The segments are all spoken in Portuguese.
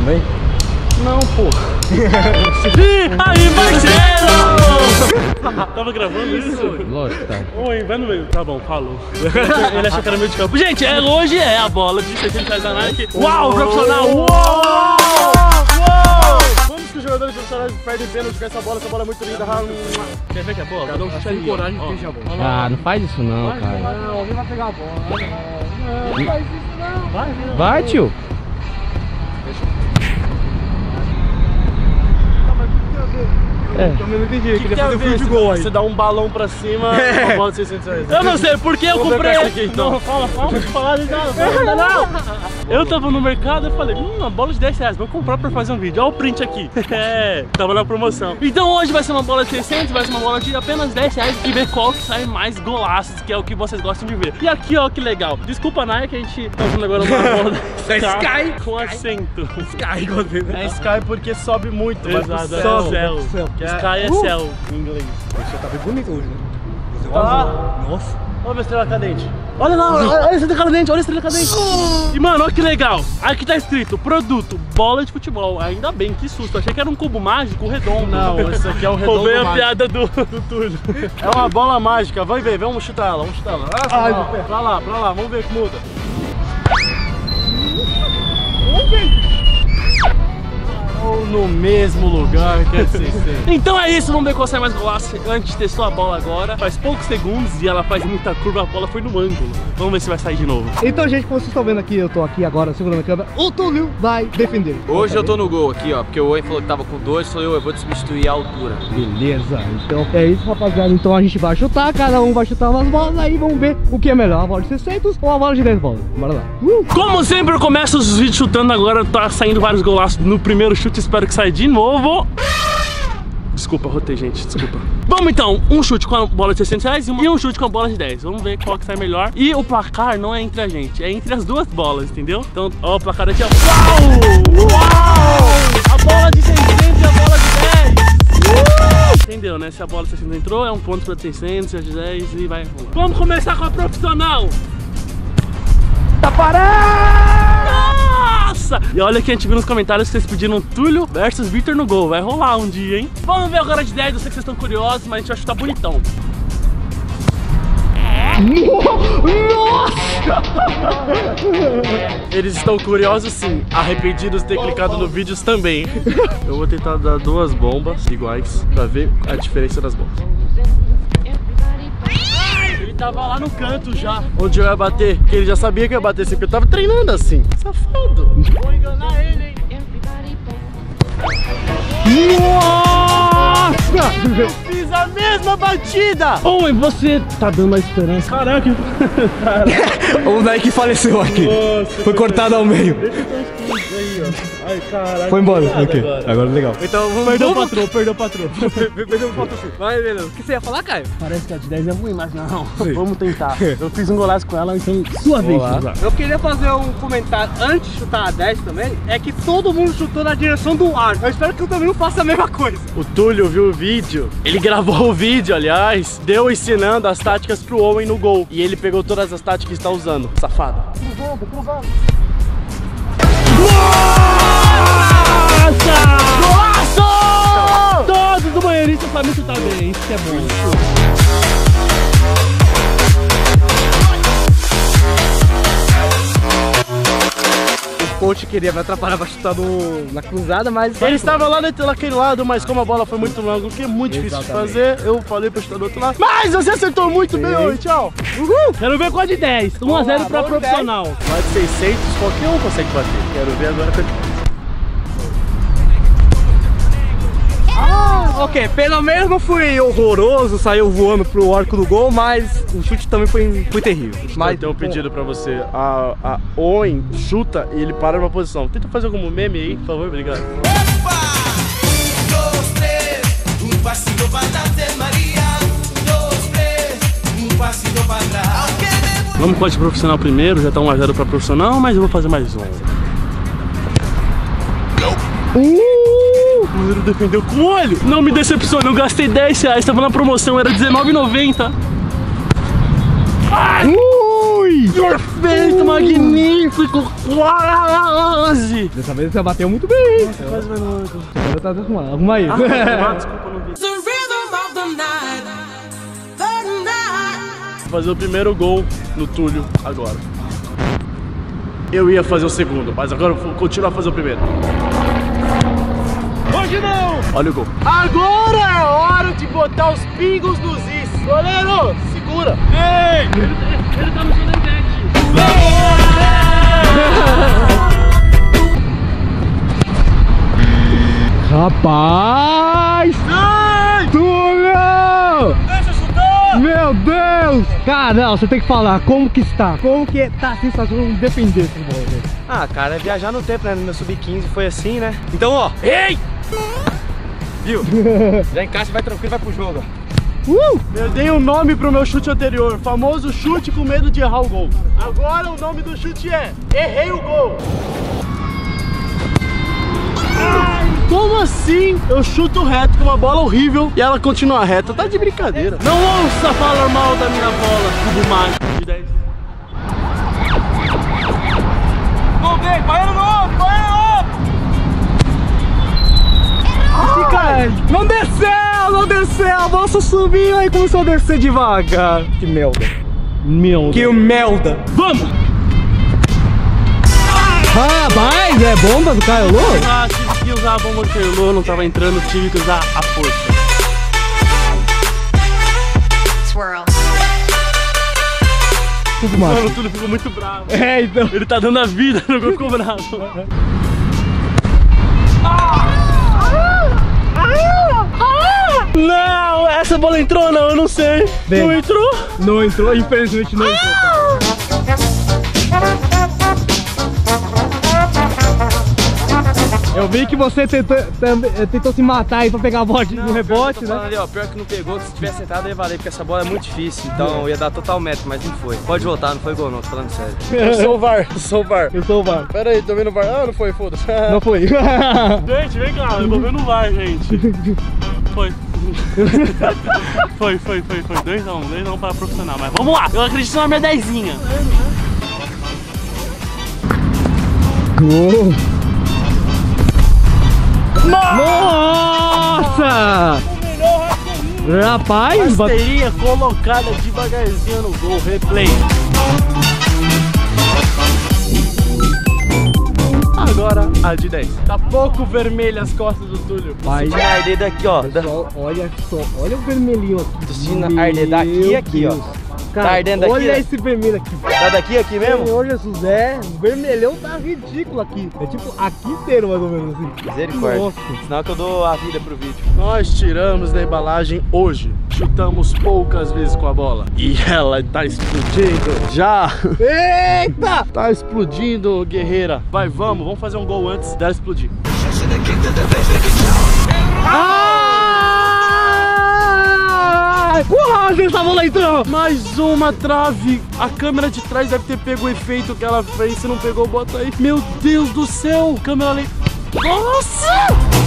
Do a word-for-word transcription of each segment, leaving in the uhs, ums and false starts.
Não vem? Não, porra. Aí, parceiro! Tava gravando isso? Lógico, tá. Oi, vai no meio. Tá bom, falou. Ele achou que era meio de campo. Gente, é, hoje é a bola de seiscentos reais da Nike. Uau, profissional! Uou! Uou! Como que os jogadores profissionais perdem pênalti com essa bola? Essa bola é muito linda. Quer ver que é bola? Cada um tem coragem de fechar a bola. Ah, não faz isso não, vai, cara. Não, alguém vai pegar a bola. Não, não faz isso não. Vai, vai, tio. É. Eu não entendi, eu queria fazer um de gol aí. Você dá um balão pra cima, é. Uma bola de seiscentos reais. Eu não sei, porque eu comprei. Aqui, então. Não, fala, fala, não fala de nada, não, não. Eu tava no mercado e falei, hum, uma bola de dez reais, vou comprar pra fazer um vídeo. Olha o print aqui. É, tava na promoção. Então hoje vai ser uma bola de seiscentos, vai ser uma bola de apenas dez reais e ver qual que sai mais golaços, que é o que vocês gostam de ver. E aqui, ó, que legal. Desculpa, Nike, que a gente tá usando agora uma bola da Sky com assento. Sky, é Sky porque sobe muito. Exato, é céu. céu. Sky é uh. céu em inglês. Você tá bem bonito hoje, né? Ah. Nossa. Olha a estrela cadente. Olha lá, olha, olha a estrela cadente, olha a estrela cadente. E mano, olha que legal. Aqui tá escrito, produto, bola de futebol. Ainda bem, que susto. Achei que era um cubo mágico redondo. Não, esse aqui é um redondo. Roubei a mágico. Piada do, do Túlio. É uma bola mágica. Vai ver, vamos chutar ela, vamos chutar ela. Ah, Ai, lá, pra lá, pra lá, vamos ver que muda. Vamos ver. Ou no mesmo lugar que é seiscentos. Então é isso, vamos ver qual sai mais golaço. A gente testou a bola agora, faz poucos segundos e ela faz muita curva, a bola foi no ângulo. Vamos ver se vai sair de novo. Então, gente, como vocês estão vendo aqui, eu tô aqui agora segurando a câmera, o Túlio vai defender. Hoje eu tô no gol aqui, ó, porque o Owen falou que tava com dois, sou eu, eu vou te substituir a altura. Beleza, então é isso, rapaziada. Então a gente vai chutar, cada um vai chutar umas bolas, aí vamos ver o que é melhor, a bola de seiscentos ou a bola de dez bolas. Bora lá. Uh! Como sempre, eu começo os vídeos chutando, agora tá saindo vários golaços no primeiro chute. Espero que saia de novo. Desculpa, rotei, gente, desculpa. Vamos então, um chute com a bola de seiscentos reais e um chute com a bola de dez. Vamos ver qual que sai melhor. E o placar não é entre a gente, é entre as duas bolas, entendeu? Então, ó, o placar aqui, ó. Uau! Uau! A bola de seiscentos e a bola de dez. Uh! Entendeu, né? Se a bola de seiscentos entrou, é um ponto para seiscentos, a de dez e vai rolar. Vamos começar com a profissional. Tá parado! Nossa! E olha que a gente viu nos comentários que vocês pediram Túlio versus Victor no gol. Vai rolar um dia, hein? Vamos ver agora de dez. Eu sei que vocês estão curiosos, mas a gente vai chutar bonitão. Nossa! Eles estão curiosos sim, arrependidos de ter clicado no vídeo também. Eu vou tentar dar duas bombas iguais pra ver a diferença das bombas. Ele tava lá no canto já, onde eu ia bater, que ele já sabia que eu ia bater sempre, eu tava treinando assim. Safado. Vou enganar ele, hein? Nossa! Eu fiz a mesma batida! Owen, você tá dando a esperança. Caraca! O Nike faleceu aqui. Nossa, foi cortado ao meio. Deixa eu dar uns pulos aí, ó. Ai, caraca. Foi embora. Ok, agora. agora legal. Então, vamos... Perdeu o patrão, perdeu o patrão. Perdeu o patrão. Vai, beleza. O que você ia falar, Caio? Parece que a de dez é ruim, mas não. Vamos tentar. Eu fiz um golaço com ela, então sua vez. Eu queria fazer um comentário antes de chutar a dez também. É que todo mundo chutou na direção do ar. Eu espero que o Danilo faça a mesma coisa. O Túlio viu o vídeo. Ele gravou o vídeo, aliás. Deu ensinando as táticas pro Owen no gol. E ele pegou todas as táticas que está usando. Safado. Cruzando, cruzando. Nossa! Nossa! Todos do banheirista sabem chutar bem. Isso que é bom. O coach queria me atrapalhar pra chutar no, na cruzada, mas... Ele estava lá naquele lado, mas como a bola foi muito longa, o que é muito difícil Exatamente. de fazer, eu falei pra chutar do outro lado. Mas você acertou muito Sim. bem hoje, tchau! Uhul! Quero ver qual de dez. um a zero pra profissional. Mais de seiscentos, qualquer um consegue bater. Quero ver agora. Ah, ok, pelo menos não fui horroroso, saiu voando pro arco do gol, mas o chute também foi, foi terrível. Mas tem um pedido pra você, a, a Owen chuta e ele para numa posição. Tenta fazer algum meme aí, por favor, obrigado. Vamos com a de profissional primeiro, já tá um a zero pra profissional, mas eu vou fazer mais um. Uh! O goleiro defendeu com o olho. Não me decepciona, eu gastei dez reais, tava na promoção, era dezenove reais e noventa centavos. Ai! Ui! Perfeito, magnífico, quase! Dessa vez você bateu muito bem. Nossa, quase vai no ângulo. Agora tá desarrumado. Arruma aí. Ah, desculpa, não vi. Vou fazer o primeiro gol no Túlio agora. Eu ia fazer o segundo, mas agora eu vou continuar a fazer o primeiro. Hoje não! Olha o gol. Agora é hora de botar os pingos nos is. Goleiro, segura. Ei! Ele, ele tá no seu net. Rapaz! Ai! Túlio! Deixa eu chutar! Meu Deus! Cara, não, você tem que falar como que está. Como que tá a sensação de defender esse bola, velho? Ah, cara, é viajar no tempo, né? No meu sub quinze foi assim, né? Então, ó. Ei! Viu? Já encaixa, vai tranquilo, vai pro jogo. Uh! Eu dei um nome pro meu chute anterior, famoso chute com medo de errar o gol. Agora o nome do chute é errei o gol. Ai, como assim eu chuto reto com uma bola horrível e ela continua reta? Tá de brincadeira. Não ouça falar mal da minha bola, cubo mágico de dez. Não vem, vai no outro, vai no outro. Ai, não desceu, não desceu. A bola só subiu aí começou a descer devagar. Que merda. Meu Que merda. Vamos! Rapaz, é bomba do Caio Lô? Ah, tive que usar a bomba do Caio Lô, não tava entrando, tive que usar a força. Swirl. Tudo Mano, macho. o Túlio ficou muito bravo. É, então. Ele tá dando a vida, não ficou bravo. Não, essa bola entrou não, eu não sei. Bem. Não entrou? Não entrou, infelizmente não entrou. Eu vi que você tentou, tentou se matar aí pra pegar a bola no rebote, né? Ali, ó, pior que não pegou, que se tivesse sentado ia valer, porque essa bola é muito difícil, então ia dar total metro, mas não foi. Pode voltar, não foi gol não, tô falando sério. Eu sou o V A R, eu sou o V A R. Eu sou o V A R. Pera aí, tô vendo o V A R. Ah, não foi, foda-se. Não foi. Gente, vem cá, eu tô vendo o V A R, gente. Foi. Foi, foi, foi, foi. dois a um, dois a um para profissional, mas vamos lá, eu acredito na minha dezinha. Gol. Nossa! Rapaz, Rasteirinha colocada devagarzinho no gol, replay. Agora a de dez. Tá pouco vermelha as costas do Túlio. Vai. Tô sentindo arder daqui, ó. Pessoal, olha só, olha o vermelhinho aqui. Tô sentindo arder daqui e aqui, ó. Cara, Tá ardendo aqui, olha ó. esse vermelho aqui. Tá daqui aqui mesmo? Senhor Jesus, é, o vermelhão tá ridículo aqui. É tipo aqui inteiro, mais ou menos assim. Misericórdia. Nossa. Senão que eu dou a vida pro vídeo. Nós tiramos da embalagem hoje. Chutamos poucas vezes com a bola. E ela tá explodindo já. Eita! Tá explodindo, guerreira. Vai, vamos, vamos fazer um gol antes dela explodir. Ah! Quase essa bola entrou! Mais uma trave. A câmera de trás deve ter pego o efeito que ela fez. Se não pegou, bota aí. Meu Deus do céu. Câmera lenta. Nossa!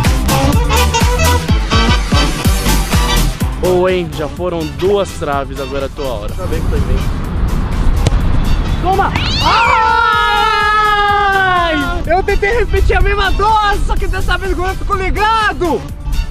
Ou oh, hein, já foram duas traves, agora é a tua hora. Tá bem que foi bem. Toma! Ai! Eu tentei repetir a mesma dose, só que dessa vez o goleiro ficou ligado!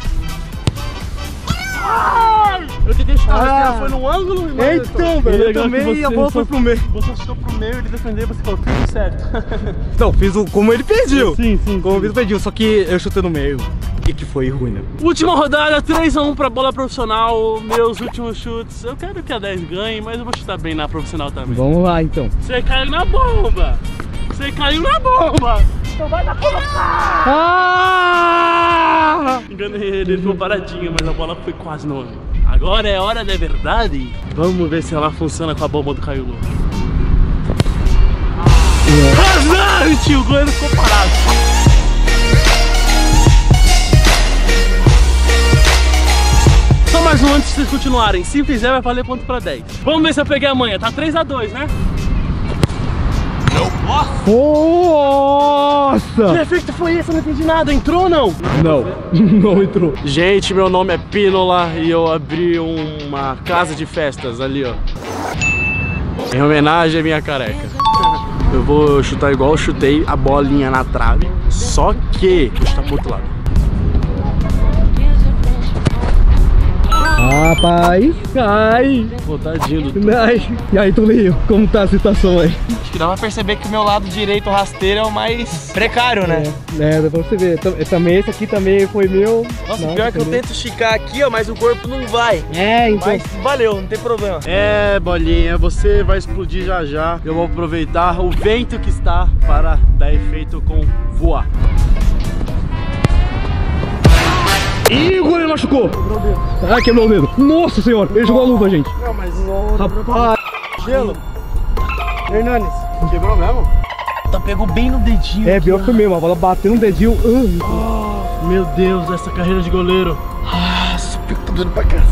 Ai! Eu tentei chutar, mas Ah. ela foi no ângulo. Mas Então, velho, eu também e a bola foi pro meio. Você chutou pro meio, ele defendeu, você falou tudo certo. Não, fiz o como ele pediu. Sim, sim, Como sim. ele pediu, só que eu chutei no meio. E que foi ruim, né? Última rodada, três a um pra bola profissional. Meus últimos chutes. Eu quero que a dez ganhe, mas eu vou chutar bem na profissional também. Vamos lá, então. Você caiu na bomba! Você caiu na bomba! Então vai dar colocar! Ah! Enganei ele, ele ficou paradinho, mas a bola foi quase no ângulo. Agora é hora da verdade. Vamos ver se ela funciona com a bomba do Caio Lô. Rasante! O goleiro ficou parado. Só mais um antes de vocês continuarem. Se fizer, vai valer ponto pra dez. Vamos ver se eu peguei a manha. Tá três a dois, né? Nossa! Que efeito foi esse? Eu não entendi nada. Entrou ou não? Não, não entrou. Gente, meu nome é Pínola e eu abri uma casa de festas ali, ó. Em homenagem à minha careca. Eu vou chutar igual eu chutei a bolinha na trave, só que vou chutar pro outro lado. Rapaz, cai. Pô, tadinho do E aí, Tulinho, como tá a situação aí? Acho que dá pra perceber que o meu lado direito rasteiro é o mais precário, né? É, é dá pra você ver. Também esse aqui também foi meu. Nossa, Não, o pior é que eu também. tento esticar aqui, ó, mas o corpo não vai. É, então. Mas valeu, não tem problema. É, bolinha, você vai explodir já já. Eu vou aproveitar o vento que está para dar efeito com voar. Ih, o goleiro machucou! Ah, quebrou o dedo. Nossa senhora, ele jogou a luva, gente. Não, mas... Rapaz, Gelo. Hernanes, quebrou mesmo? Tá, pegou bem no dedinho. é, pior que foi mesmo, a bola bateu no dedinho. Oh, meu Deus, essa carreira de goleiro. Nossa, o pico tá doendo pra caceta.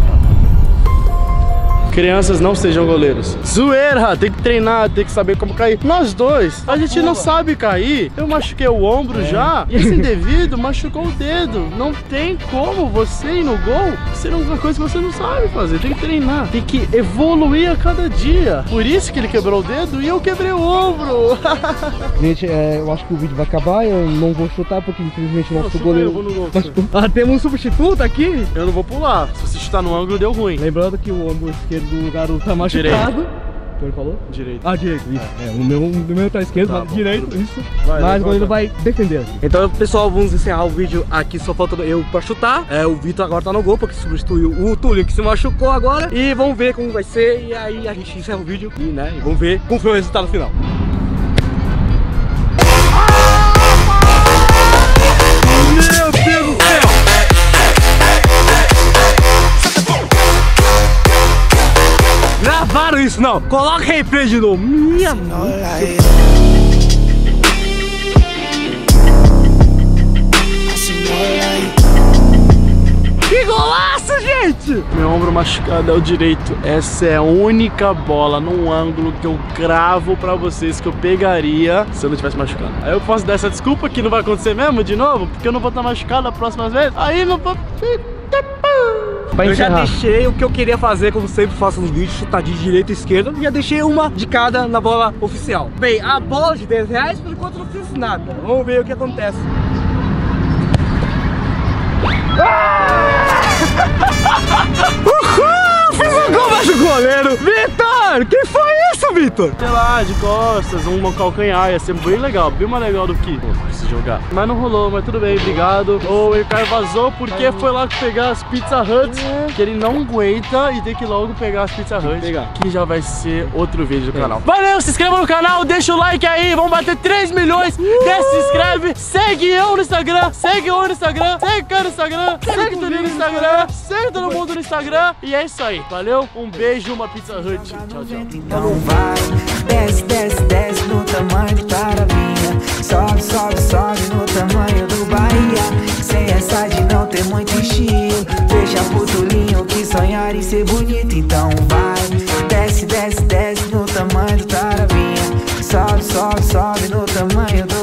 Crianças, não sejam goleiros. Zoeira, tem que treinar, tem que saber como cair. Nós dois, a gente não sabe cair. Eu machuquei o ombro já, e esse indevido machucou o dedo. Não tem como você ir no gol ser uma coisa que você não sabe fazer. Tem que treinar, tem que evoluir a cada dia. Por isso que ele quebrou o dedo e eu quebrei o ombro. gente, é, eu acho que o vídeo vai acabar. Eu não vou chutar porque infelizmente o nosso Nossa, goleiro. eu vou no gol. Ah, temos um substituto aqui? Eu não vou pular. Se você chutar no ângulo, deu ruim. Lembrando que o ombro esquerdo do garoto tá machucado. Direito. O que ele falou? Direito. Ah, direito, isso. É, o meu, o meu tá esquerdo, Tá mas bom, direito, tudo bem. isso. Vai, mas vai, o goleiro vai. vai defender. Então, pessoal, vamos encerrar o vídeo aqui, só falta eu pra chutar. É, o Vitor agora tá no gol, porque substituiu o Túlio, que se machucou agora. E vamos ver como vai ser, e aí a gente encerra o vídeo e, né, e vamos ver como foi o resultado final. Meu Deus do céu! Gravaram isso, não. Coloca replay de novo. Minha mãe. Que golaço, gente! Meu ombro machucado é o direito. Essa é a única bola num ângulo que eu cravo pra vocês que eu pegaria se eu não tivesse machucado. Aí eu posso dar essa desculpa que não vai acontecer mesmo de novo, porque eu não vou estar machucado da próxima vez. Aí não vou... Eu já deixei o que eu queria fazer, como sempre faço nos vídeos, chutar de direita e esquerda. Já deixei uma de cada na bola oficial. Bem, a bola de dez reais, por enquanto não fiz nada. Vamos ver o que acontece. Uhul! Fiz um gol, mas o goleiro! Vitor! Que foi isso, Vitor? Sei lá, de costas, um calcanhar, ia ser bem legal, bem mais legal do que pô, preciso jogar. Mas não rolou, mas tudo bem, obrigado. O Ricardo vazou porque foi lá pegar as Pizza Huts, que ele não aguenta e tem que logo pegar as Pizza Huts, que já vai ser outro vídeo do canal. Valeu, se inscreva no canal, deixa o like aí, vamos bater três milhões, desce, se inscreve, segue eu no Instagram, segue eu no Instagram, segue o cara no Instagram, segue o Toninho no Instagram, segue todo mundo no Instagram, e é isso aí, valeu, um beijo, uma Pizza Hut, tchau, tchau. Então vai, desce, desce, desce no tamanho de Paravinha. Sobe, sobe, sobe no tamanho do Bahia. Sem essa de não ter muito estilo. Deixa pro Tulinho que sonhar em ser bonito. Então vai, desce, desce, desce no tamanho do Paravinha. Sobe, sobe, sobe no tamanho do